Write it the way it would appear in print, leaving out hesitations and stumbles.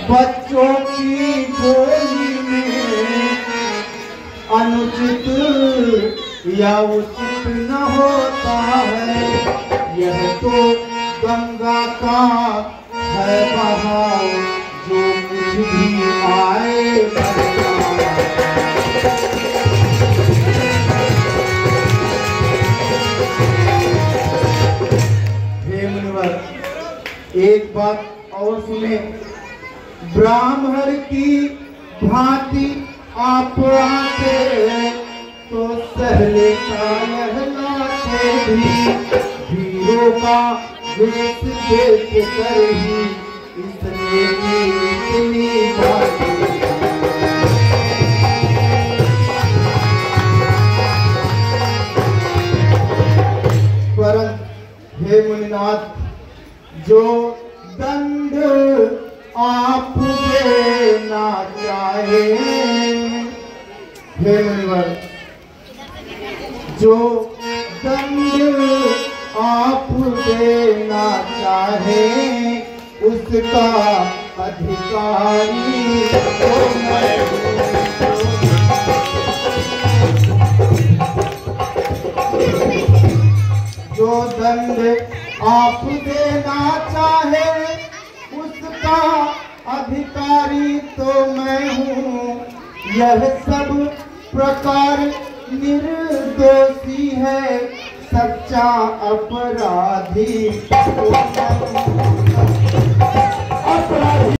बच्चों की बोली में अनुचित या उचित न होता है। यह तो गंगा का है बहाव, जो कुछ भी आए करता है। हे मुनिवर, एक बात और सुने। ब्राह्मण की भांति आप आते तो सहले कहलाते भी, वीरों का वेश देख कर ही इसने इतनी बातें। परंतु हे मुनिनाथ, जो दंड आप देना चाहे, हे मुनिवर, जो दंड आप देना चाहे उसका अधिकारी तो मैं हूँ। जो दंड आप देना चाहे उसका अधिकारी तो मैं हूँ। यह सब प्रकार निर्दोषी है, सच्चा अपराधी तो मैं हूँ।